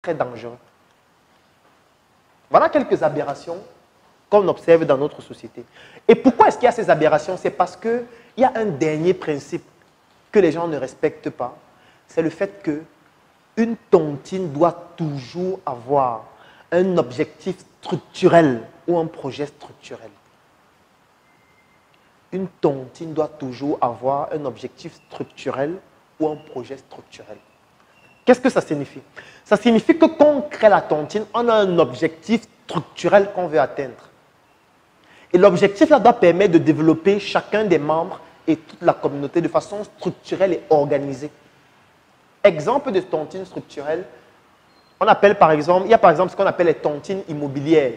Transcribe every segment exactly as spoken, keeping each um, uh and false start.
très dangereux. Voilà quelques aberrations qu'on observe dans notre société. Et pourquoi est-ce qu'il y a ces aberrations? C'est parce qu'il y a un dernier principe que les gens ne respectent pas. C'est le fait qu'une tontine doit toujours avoir un objectif structurel ou un projet structurel. Une tontine doit toujours avoir un objectif structurel ou un projet structurel. Qu'est-ce que ça signifie? Ça signifie que quand on crée la tontine, on a un objectif structurel qu'on veut atteindre. Et l'objectif là doit permettre de développer chacun des membres et toute la communauté de façon structurelle et organisée. Exemple de tontine structurelle, on appelle par exemple, il y a par exemple ce qu'on appelle les tontines immobilières.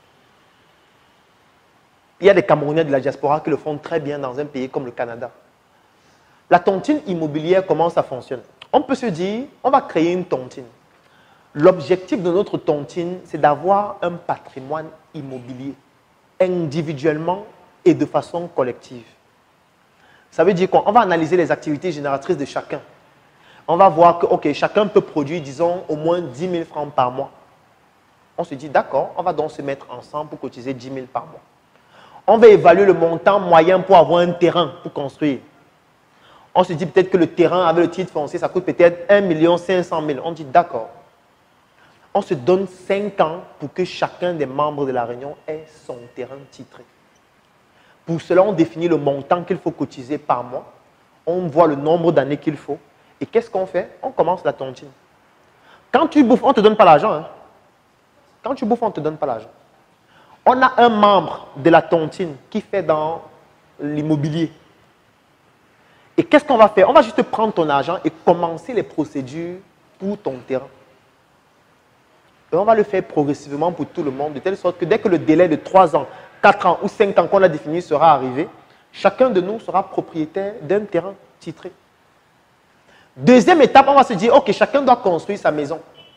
Il y a des Camerounais de la diaspora qui le font très bien dans un pays comme le Canada. La tontine immobilière, comment ça fonctionne? On peut se dire, on va créer une tontine. L'objectif de notre tontine, c'est d'avoir un patrimoine immobilier, individuellement et de façon collective. Ça veut dire qu'on va analyser les activités génératrices de chacun. On va voir que, ok, chacun peut produire, disons, au moins dix mille francs par mois. On se dit, d'accord, on va donc se mettre ensemble pour cotiser dix mille par mois. On va évaluer le montant moyen pour avoir un terrain pour construire. On se dit peut-être que le terrain avec le titre foncier, ça coûte peut-être un million cinq cent mille. On dit, d'accord. On se donne cinq ans pour que chacun des membres de la réunion ait son terrain titré. Pour cela, on définit le montant qu'il faut cotiser par mois. On voit le nombre d'années qu'il faut. Et qu'est-ce qu'on fait? On commence la tontine. Quand tu bouffes, on ne te donne pas l'argent. Hein? Quand tu bouffes, on ne te donne pas l'argent. On a un membre de la tontine qui fait dans l'immobilier. Et qu'est-ce qu'on va faire? On va juste prendre ton argent et commencer les procédures pour ton terrain. Et on va le faire progressivement pour tout le monde, de telle sorte que dès que le délai de trois ans, quatre ans ou cinq ans qu'on a défini sera arrivé, chacun de nous sera propriétaire d'un terrain titré. Deuxième étape, on va se dire, ok, chacun doit construire sa maison.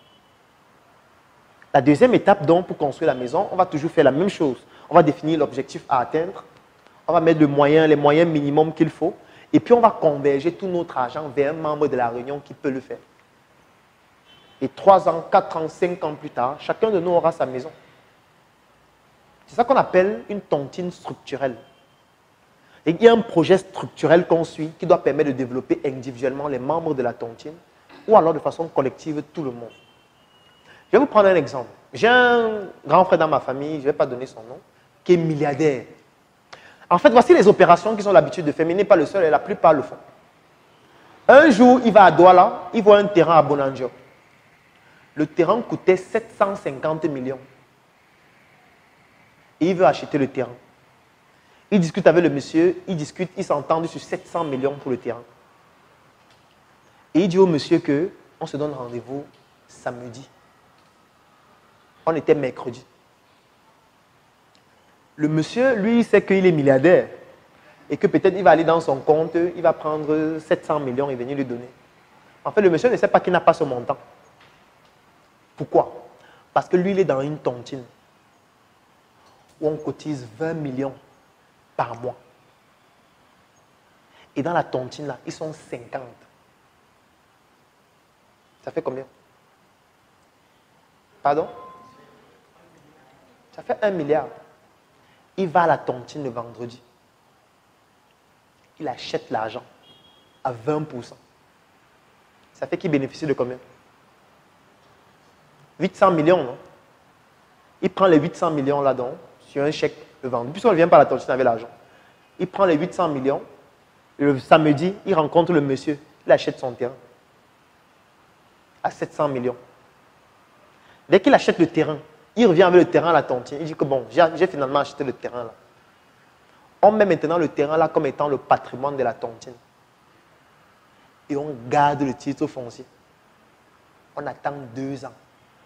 La deuxième étape, donc, pour construire la maison, on va toujours faire la même chose. On va définir l'objectif à atteindre. On va mettre le moyen, les moyens minimums qu'il faut. Et puis, on va converger tout notre argent vers un membre de la réunion qui peut le faire. Et trois ans, quatre ans, cinq ans plus tard, chacun de nous aura sa maison. C'est ça qu'on appelle une tontine structurelle. Et il y a un projet structurel qu'on suit qui doit permettre de développer individuellement les membres de la tontine ou alors de façon collective tout le monde. Je vais vous prendre un exemple. J'ai un grand frère dans ma famille, je ne vais pas donner son nom, qui est milliardaire. En fait, voici les opérations qu'ils ont l'habitude de faire, mais il n'est pas le seul et la plupart le font. Un jour, il va à Douala, il voit un terrain à Bonanjo. Le terrain coûtait sept cent cinquante millions. Et il veut acheter le terrain. Il discute avec le monsieur, il discute, ils s'entendent sur sept cents millions pour le terrain. Et il dit au monsieur qu'on se donne rendez-vous samedi. On était mercredi. Le monsieur, lui, il sait qu'il est milliardaire et que peut-être il va aller dans son compte, il va prendre sept cents millions et venir lui donner. En fait, le monsieur ne sait pas qu'il n'a pas ce montant. Pourquoi? Parce que lui, il est dans une tontine où on cotise vingt millions par mois. Et dans la tontine, là, ils sont cinquante. Ça fait combien? Pardon? Ça fait un milliard. Il va à la tontine le vendredi. Il achète l'argent à vingt pour cent. Ça fait qu'il bénéficie de combien? huit cents millions, non? Il prend les huit cents millions là-dedans sur un chèque le vendredi. Puisqu'on ne vient pas à la tontine avec l'argent. Il prend les huit cents millions. Le samedi, il rencontre le monsieur. Il achète son terrain à sept cents millions. Dès qu'il achète le terrain, il revient avec le terrain à la tontine. Il dit que bon, j'ai finalement acheté le terrain là. On met maintenant le terrain là comme étant le patrimoine de la tontine. Et on garde le titre foncier. On attend deux ans.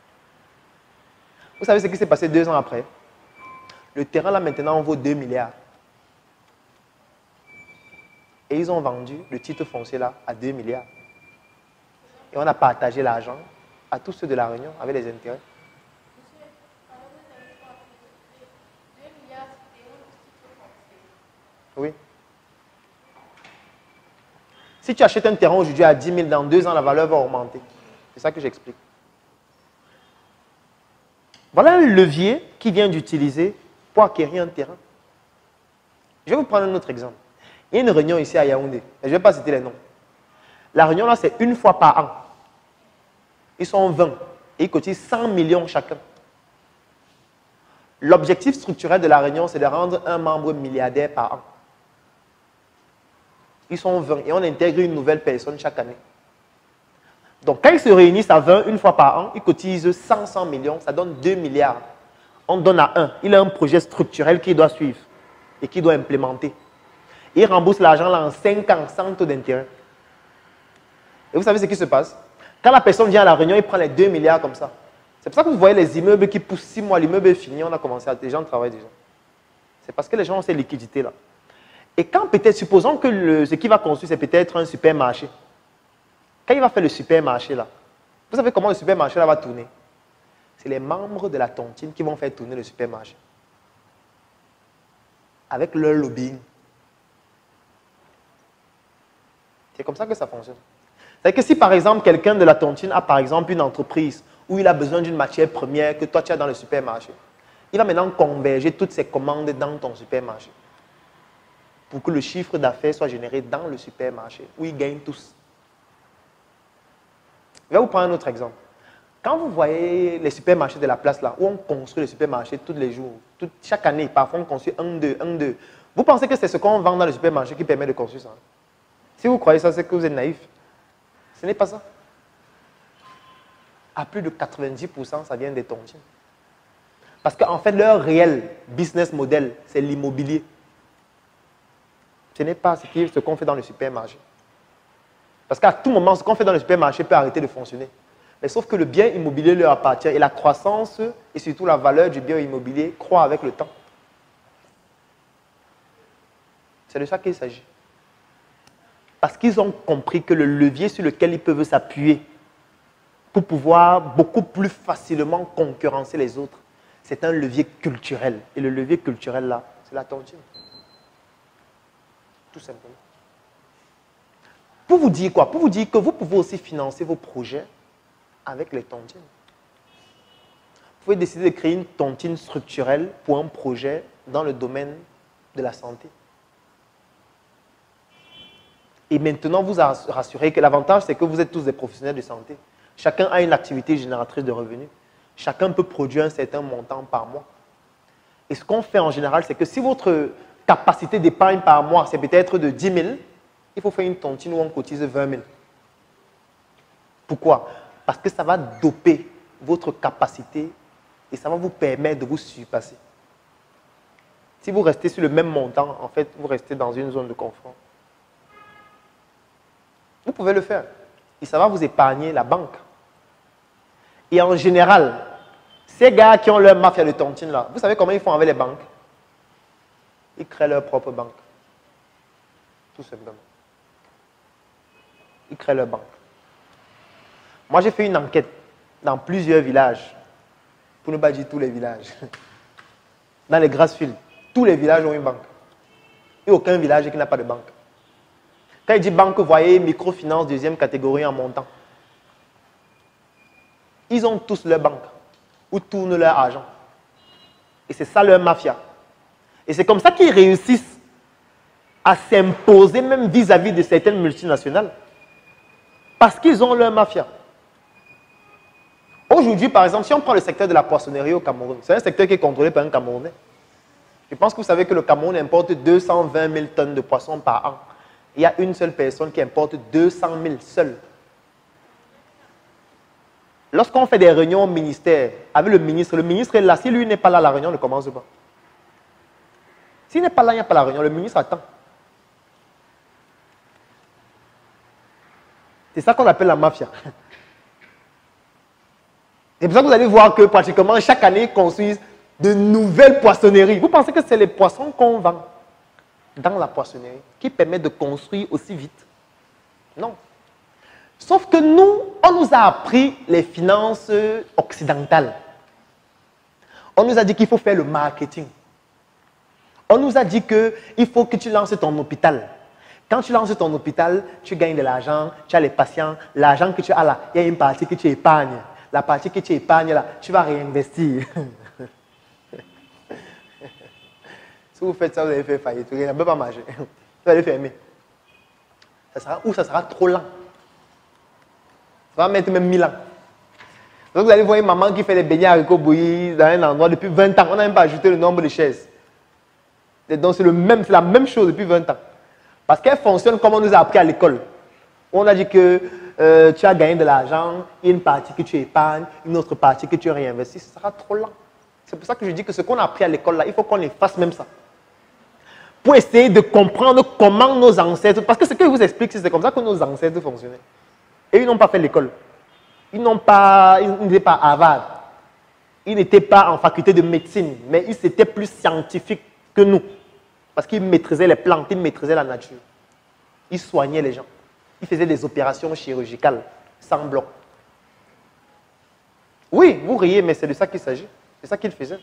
Vous savez ce qui s'est passé deux ans après? Le terrain là maintenant on vaut deux milliards. Et ils ont vendu le titre foncier là à deux milliards. Et on a partagé l'argent à tous ceux de la Réunion avec les intérêts. Oui. Si tu achètes un terrain aujourd'hui à dix mille, dans deux ans, la valeur va augmenter. C'est ça que j'explique. Voilà un levier qui vient d'utiliser pour acquérir un terrain. Je vais vous prendre un autre exemple. Il y a une réunion ici à Yaoundé, mais je ne vais pas citer les noms. La réunion là, c'est une fois par an. Ils sont vingt et ils cotisent cent millions chacun. L'objectif structurel de la réunion, c'est de rendre un membre milliardaire par an. Ils sont vingt et on intègre une nouvelle personne chaque année. Donc, quand ils se réunissent à vingt, une fois par an, ils cotisent cent, cent millions, ça donne deux milliards. On donne à un. Il a un projet structurel qu'il doit suivre et qu'il doit implémenter. Il rembourse l'argent là en cinq ans sans taux d'intérêt. Et vous savez ce qui se passe? Quand la personne vient à la réunion, il prend les deux milliards comme ça. C'est pour ça que vous voyez les immeubles qui poussent six mois, l'immeuble est fini, on a commencé à... Les gens travaillent déjà. C'est parce que les gens ont ces liquidités-là. Et quand peut-être, supposons que le, ce qu'il va construire, c'est peut-être un supermarché. Quand il va faire le supermarché là, vous savez comment le supermarché là va tourner? C'est les membres de la tontine qui vont faire tourner le supermarché. Avec leur lobbying. C'est comme ça que ça fonctionne. C'est que si par exemple quelqu'un de la tontine a par exemple une entreprise où il a besoin d'une matière première que toi tu as dans le supermarché, il va maintenant converger toutes ses commandes dans ton supermarché pour que le chiffre d'affaires soit généré dans le supermarché où ils gagnent tous. Je vais vous prendre un autre exemple. Quand vous voyez les supermarchés de la place là, où on construit les supermarchés tous les jours, tout, chaque année, parfois on construit un, deux, un, deux, vous pensez que c'est ce qu'on vend dans le supermarché qui permet de construire ça? Si vous croyez ça, c'est que vous êtes naïf. Ce n'est pas ça. À plus de quatre-vingt-dix pour cent, ça vient des tontines. Parce qu'en fait, leur réel business model, c'est l'immobilier. Ce n'est pas ce qu'on fait dans le supermarché. Parce qu'à tout moment, ce qu'on fait dans le supermarché peut arrêter de fonctionner. Mais sauf que le bien immobilier leur appartient et la croissance et surtout la valeur du bien immobilier croît avec le temps. C'est de ça qu'il s'agit. Parce qu'ils ont compris que le levier sur lequel ils peuvent s'appuyer pour pouvoir beaucoup plus facilement concurrencer les autres, c'est un levier culturel. Et le levier culturel là, c'est la tontine. Tout simplement. Pour vous dire quoi? Pour vous dire que vous pouvez aussi financer vos projets avec les tontines. Vous pouvez décider de créer une tontine structurelle pour un projet dans le domaine de la santé. Et maintenant, vous rassurez que l'avantage, c'est que vous êtes tous des professionnels de santé. Chacun a une activité génératrice de revenus. Chacun peut produire un certain montant par mois. Et ce qu'on fait en général, c'est que si votre capacité d'épargne par mois, c'est peut-être de dix mille, il faut faire une tontine où on cotise vingt mille. Pourquoi? Parce que ça va doper votre capacité et ça va vous permettre de vous surpasser. Si vous restez sur le même montant, en fait, vous restez dans une zone de confort. Vous pouvez le faire. Et ça va vous épargner la banque. Et en général, ces gars qui ont leur mafia de tontine là, vous savez comment ils font avec les banques? Ils créent leur propre banque. Tout simplement. Ils créent leur banque. Moi, j'ai fait une enquête dans plusieurs villages, pour ne pas dire tous les villages. Dans les Grassfields, tous les villages ont une banque. Et aucun village qui n'a pas de banque. Quand il dit banque, vous voyez microfinance, deuxième catégorie en montant. Ils ont tous leur banque, où tourne leur argent. Et c'est ça leur mafia. Et c'est comme ça qu'ils réussissent à s'imposer même vis-à-vis de certaines multinationales. Parce qu'ils ont leur mafia. Aujourd'hui, par exemple, si on prend le secteur de la poissonnerie au Cameroun, c'est un secteur qui est contrôlé par un Camerounais. Je pense que vous savez que le Cameroun importe deux cent vingt mille tonnes de poissons par an. Il y a une seule personne qui importe deux cent mille seuls. Lorsqu'on fait des réunions au ministère avec le ministre, le ministre est là. Si lui n'est pas là, la réunion ne commence pas. S'il n'est pas là, il n'y a pas la réunion. Le ministre attend. C'est ça qu'on appelle la mafia. C'est pour ça que vous allez voir que pratiquement chaque année, ils construisent de nouvelles poissonneries. Vous pensez que c'est les poissons qu'on vend dans la poissonnerie qui permettent de construire aussi vite? Non. Sauf que nous, on nous a appris les finances occidentales. On nous a dit qu'il faut faire le marketing. On nous a dit qu'il faut que tu lances ton hôpital. Quand tu lances ton hôpital, tu gagnes de l'argent, tu as les patients. L'argent que tu as là, il y a une partie que tu épargnes. la partie que tu épargnes là, tu vas réinvestir. Si vous faites ça, vous allez faire faillite. Vous ne peut pas marcher. Vous allez fermer. Ça sera, ou ça sera trop lent. Ça va mettre même mille ans. Donc vous allez voir une maman qui fait des beignets haricots bouillis dans un endroit depuis vingt ans. On n'a même pas ajouté le nombre de chaises. Et donc c'est la même chose depuis vingt ans. Parce qu'elle fonctionne comme on nous a appris à l'école. On a dit que euh, tu as gagné de l'argent, il y a une partie que tu épargnes, une autre partie que tu réinvestis. Ce sera trop lent. C'est pour ça que je dis que ce qu'on a appris à l'école là, il faut qu'on fasse même ça. Pour essayer de comprendre comment nos ancêtres, parce que ce que je vous explique, c'est comme ça que nos ancêtres fonctionnaient. Et ils n'ont pas fait l'école. Ils n'ont pas, ils n'étaient pas à Harvard. Ils n'étaient pas en faculté de médecine, mais ils étaient plus scientifiques que nous. Parce qu'ils maîtrisaient les plantes, ils maîtrisaient la nature. Ils soignaient les gens. Ils faisaient des opérations chirurgicales, sans bloc. Oui, vous riez, mais c'est de ça qu'il s'agit. C'est ça qu'ils faisaient.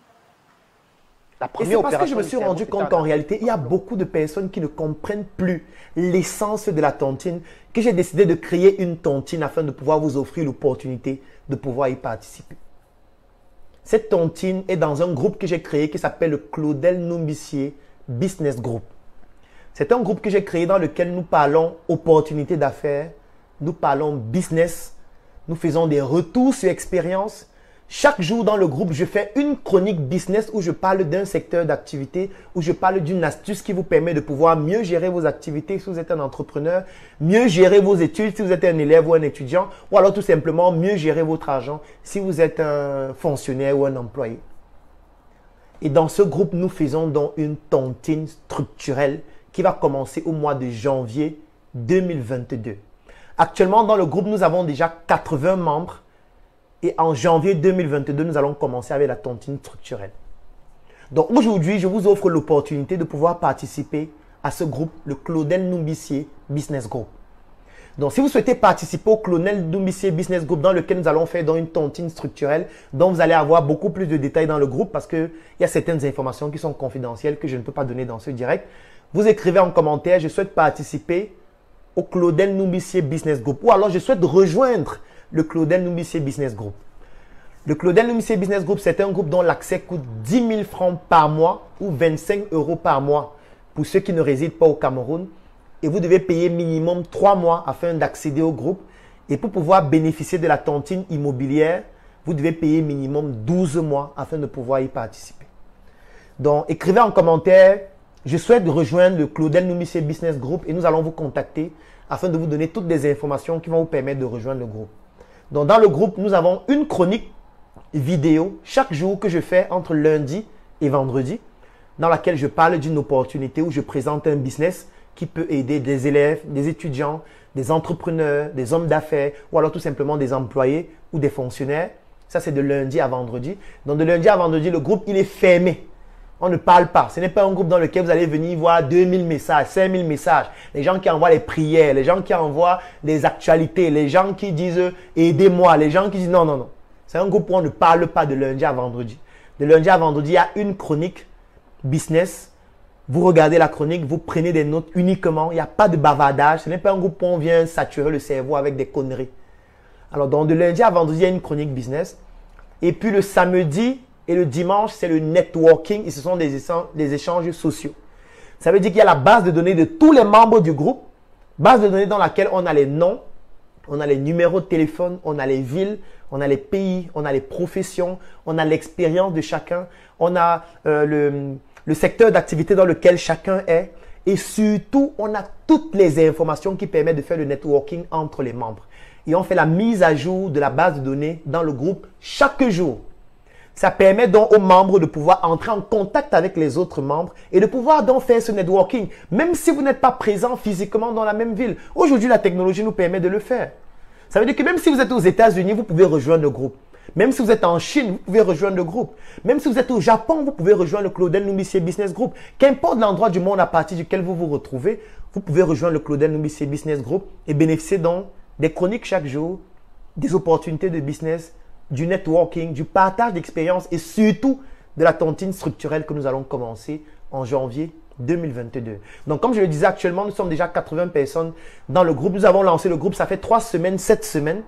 La première Et c'est parce que je me suis rendu compte qu'en réalité, il y a beaucoup de personnes qui ne comprennent plus l'essence de la tontine, que j'ai décidé de créer une tontine afin de pouvoir vous offrir l'opportunité de pouvoir y participer. Cette tontine est dans un groupe que j'ai créé qui s'appelle le Claudel Numbissier Business Group. C'est un groupe que j'ai créé dans lequel nous parlons opportunités d'affaires, nous parlons business, nous faisons des retours sur expérience. Chaque jour dans le groupe, je fais une chronique business où je parle d'un secteur d'activité, où je parle d'une astuce qui vous permet de pouvoir mieux gérer vos activités si vous êtes un entrepreneur, mieux gérer vos études si vous êtes un élève ou un étudiant, ou alors tout simplement mieux gérer votre argent si vous êtes un fonctionnaire ou un employé. Et dans ce groupe, nous faisons donc une tontine structurelle qui va commencer au mois de janvier deux mille vingt-deux. Actuellement, dans le groupe, nous avons déjà quatre-vingts membres. Et en janvier deux mille vingt-deux, nous allons commencer avec la tontine structurelle. Donc aujourd'hui, je vous offre l'opportunité de pouvoir participer à ce groupe, le Claudel Numbissier Business Group. Donc si vous souhaitez participer au Claudel Numbissier Business Group dans lequel nous allons faire dans une tontine structurelle, dont vous allez avoir beaucoup plus de détails dans le groupe parce qu'il y a certaines informations qui sont confidentielles que je ne peux pas donner dans ce direct, vous écrivez en commentaire « Je souhaite participer au Claudel Numbissier Business Group » ou alors « Je souhaite rejoindre le Claudel Numbissier Business Group ». Le Claudel Numbissier Business Group, c'est un groupe dont l'accès coûte dix mille francs par mois ou vingt-cinq euros par mois pour ceux qui ne résident pas au Cameroun. Et vous devez payer minimum trois mois afin d'accéder au groupe. Et pour pouvoir bénéficier de la tontine immobilière, vous devez payer minimum douze mois afin de pouvoir y participer. Donc, écrivez en commentaire « Je souhaite rejoindre le Claudel Numbissier Business Group » et nous allons vous contacter afin de vous donner toutes les informations qui vont vous permettre de rejoindre le groupe. Donc, dans le groupe, nous avons une chronique vidéo chaque jour que je fais entre lundi et vendredi dans laquelle je parle d'une opportunité où je présente un business qui peut aider des élèves, des étudiants, des entrepreneurs, des hommes d'affaires ou alors tout simplement des employés ou des fonctionnaires. Ça, c'est de lundi à vendredi. Donc, de lundi à vendredi, le groupe, il est fermé. On ne parle pas. Ce n'est pas un groupe dans lequel vous allez venir voir deux mille messages, cinq mille messages. Les gens qui envoient les prières, les gens qui envoient des actualités, les gens qui disent « aidez-moi », les gens qui disent « non, non, non ». C'est un groupe où on ne parle pas de lundi à vendredi. De lundi à vendredi, il y a une chronique business. Vous regardez la chronique, vous prenez des notes uniquement. Il n'y a pas de bavardage. Ce n'est pas un groupe où on vient saturer le cerveau avec des conneries. Alors, donc, de lundi à vendredi, il y a une chronique business. Et puis, le samedi et le dimanche, c'est le networking. Et ce sont des échanges, des échanges sociaux. Ça veut dire qu'il y a la base de données de tous les membres du groupe. Base de données dans laquelle on a les noms, on a les numéros de téléphone, on a les villes, on a les pays, on a les professions, on a l'expérience de chacun, on a euh, le, le secteur d'activité dans lequel chacun est et surtout, on a toutes les informations qui permettent de faire le networking entre les membres. Et on fait la mise à jour de la base de données dans le groupe chaque jour. Ça permet donc aux membres de pouvoir entrer en contact avec les autres membres et de pouvoir donc faire ce networking, même si vous n'êtes pas présent physiquement dans la même ville. Aujourd'hui, la technologie nous permet de le faire. Ça veut dire que même si vous êtes aux États-Unis, vous pouvez rejoindre le groupe. Même si vous êtes en Chine, vous pouvez rejoindre le groupe. Même si vous êtes au Japon, vous pouvez rejoindre le Claudel Numbissier Business Group. Qu'importe l'endroit du monde à partir duquel vous vous retrouvez, vous pouvez rejoindre le Claudel Numbissier Business Group et bénéficier donc des chroniques chaque jour, des opportunités de business, du networking, du partage d'expériences et surtout de la tontine structurelle que nous allons commencer en janvier deux mille vingt-deux. Donc, comme je le disais, actuellement, nous sommes déjà quatre-vingts personnes dans le groupe. Nous avons lancé le groupe, ça fait trois semaines, sept semaines.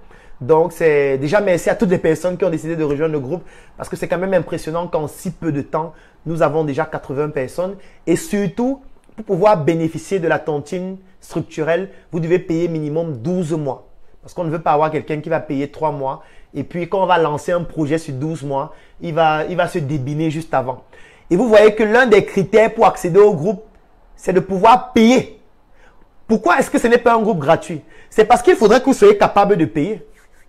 Donc, c'est déjà merci à toutes les personnes qui ont décidé de rejoindre le groupe parce que c'est quand même impressionnant qu'en si peu de temps, nous avons déjà quatre-vingts personnes. Et surtout, pour pouvoir bénéficier de la tontine structurelle, vous devez payer minimum douze mois. Parce qu'on ne veut pas avoir quelqu'un qui va payer trois mois. Et puis, quand on va lancer un projet sur douze mois, il va, il va se débiner juste avant. Et vous voyez que l'un des critères pour accéder au groupe, c'est de pouvoir payer. Pourquoi est-ce que ce n'est pas un groupe gratuit? C'est parce qu'il faudrait que vous soyez capable de payer.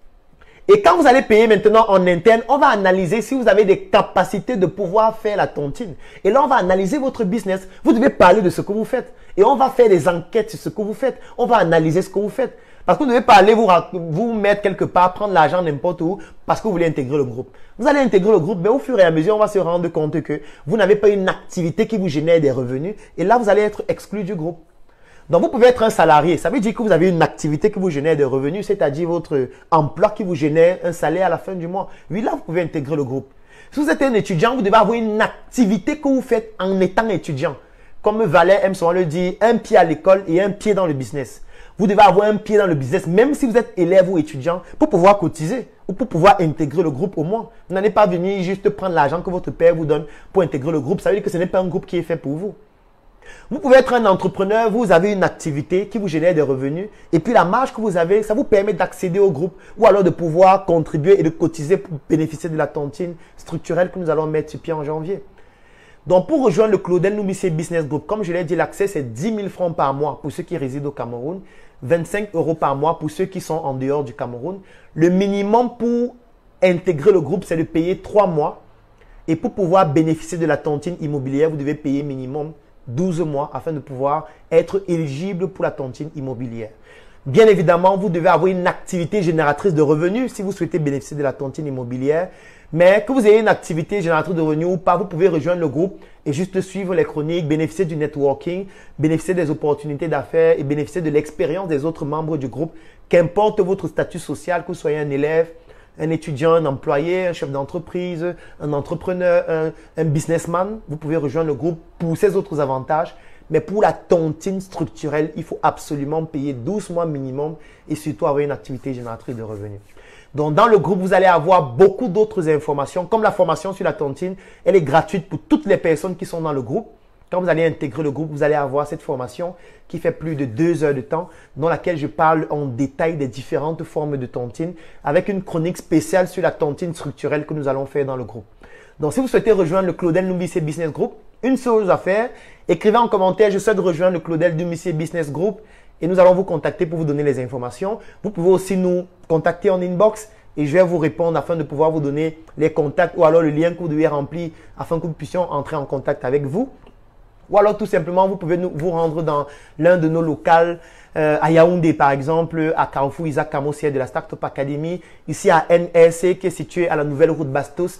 Et quand vous allez payer maintenant en interne, on va analyser si vous avez des capacités de pouvoir faire la tontine. Et là, on va analyser votre business. Vous devez parler de ce que vous faites. Et on va faire des enquêtes sur ce que vous faites. On va analyser ce que vous faites. Parce que vous ne devez pas aller vous, vous mettre quelque part, prendre l'argent n'importe où parce que vous voulez intégrer le groupe. Vous allez intégrer le groupe, mais au fur et à mesure, on va se rendre compte que vous n'avez pas une activité qui vous génère des revenus. Et là, vous allez être exclu du groupe. Donc, vous pouvez être un salarié. Ça veut dire que vous avez une activité qui vous génère des revenus, c'est-à-dire votre emploi qui vous génère un salaire à la fin du mois. Oui, là, vous pouvez intégrer le groupe. Si vous êtes un étudiant, vous devez avoir une activité que vous faites en étant étudiant. Comme Valère aime souvent le dire, un pied à l'école et un pied dans le business. Vous devez avoir un pied dans le business, même si vous êtes élève ou étudiant, pour pouvoir cotiser ou pour pouvoir intégrer le groupe au moins. Vous n'allez pas venir juste prendre l'argent que votre père vous donne pour intégrer le groupe. Ça veut dire que ce n'est pas un groupe qui est fait pour vous. Vous pouvez être un entrepreneur, vous avez une activité qui vous génère des revenus et puis la marge que vous avez, ça vous permet d'accéder au groupe ou alors de pouvoir contribuer et de cotiser pour bénéficier de la tontine structurelle que nous allons mettre sur pied en janvier. Donc, pour rejoindre le Claudel Numissé Business Group, comme je l'ai dit, l'accès c'est dix mille francs par mois pour ceux qui résident au Cameroun, vingt-cinq euros par mois pour ceux qui sont en dehors du Cameroun. Le minimum pour intégrer le groupe, c'est de payer trois mois. Et pour pouvoir bénéficier de la tontine immobilière, vous devez payer minimum douze mois afin de pouvoir être éligible pour la tontine immobilière. Bien évidemment, vous devez avoir une activité génératrice de revenus si vous souhaitez bénéficier de la tontine immobilière. Mais que vous ayez une activité génératrice de revenus ou pas, vous pouvez rejoindre le groupe et juste suivre les chroniques, bénéficier du networking, bénéficier des opportunités d'affaires et bénéficier de l'expérience des autres membres du groupe. Qu'importe votre statut social, que vous soyez un élève, un étudiant, un employé, un chef d'entreprise, un entrepreneur, un, un businessman, vous pouvez rejoindre le groupe pour ces autres avantages. Mais pour la tontine structurelle, il faut absolument payer douze mois minimum et surtout avoir une activité génératrice de revenus. Donc, dans le groupe, vous allez avoir beaucoup d'autres informations. Comme la formation sur la tontine, elle est gratuite pour toutes les personnes qui sont dans le groupe. Quand vous allez intégrer le groupe, vous allez avoir cette formation qui fait plus de deux heures de temps, dans laquelle je parle en détail des différentes formes de tontine, avec une chronique spéciale sur la tontine structurelle que nous allons faire dans le groupe. Donc, si vous souhaitez rejoindre le Claudel Numissé Business Group, une seule chose à faire, écrivez en commentaire « Je souhaite rejoindre le Claudel Numissé Business Group » et nous allons vous contacter pour vous donner les informations. Vous pouvez aussi nous contacter en inbox et je vais vous répondre afin de pouvoir vous donner les contacts ou alors le lien que vous devez remplir afin que nous puissions entrer en contact avec vous. Ou alors tout simplement, vous pouvez nous, vous rendre dans l'un de nos locales euh, à Yaoundé par exemple, à Carrefour Isaac Camo, siège de la Startup Academy, ici à N S C qui est situé à la nouvelle route Bastos.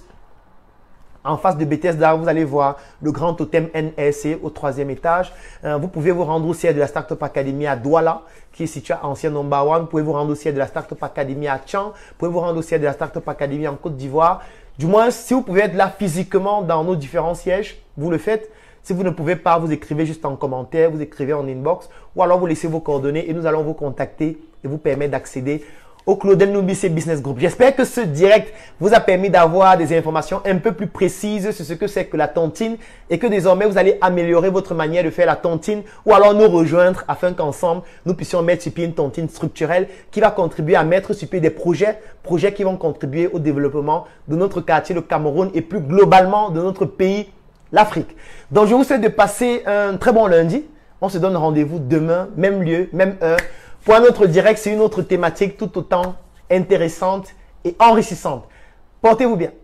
En face de Bethesda, vous allez voir le grand totem N S C au troisième étage. Euh, vous pouvez vous rendre au siège de la Startup Academy à Douala, qui est situé à Ancien Number One. Vous pouvez vous rendre au siège de la Startup Academy à Tchang. Vous pouvez vous rendre au siège de la Startup Academy en Côte d'Ivoire. Du moins, si vous pouvez être là physiquement dans nos différents sièges, vous le faites. Si vous ne pouvez pas, vous écrivez juste en commentaire, vous écrivez en inbox ou alors vous laissez vos coordonnées et nous allons vous contacter et vous permettre d'accéder au Claudel Numissé Business Group. J'espère que ce direct vous a permis d'avoir des informations un peu plus précises sur ce que c'est que la tontine et que désormais vous allez améliorer votre manière de faire la tontine ou alors nous rejoindre afin qu'ensemble nous puissions mettre sur pied une tontine structurelle qui va contribuer à mettre sur pied des projets, projets qui vont contribuer au développement de notre quartier, le Cameroun et plus globalement de notre pays, l'Afrique. Donc je vous souhaite de passer un très bon lundi. On se donne rendez-vous demain, même lieu, même heure. Pour un autre direct, c'est une autre thématique tout autant intéressante et enrichissante. Portez-vous bien.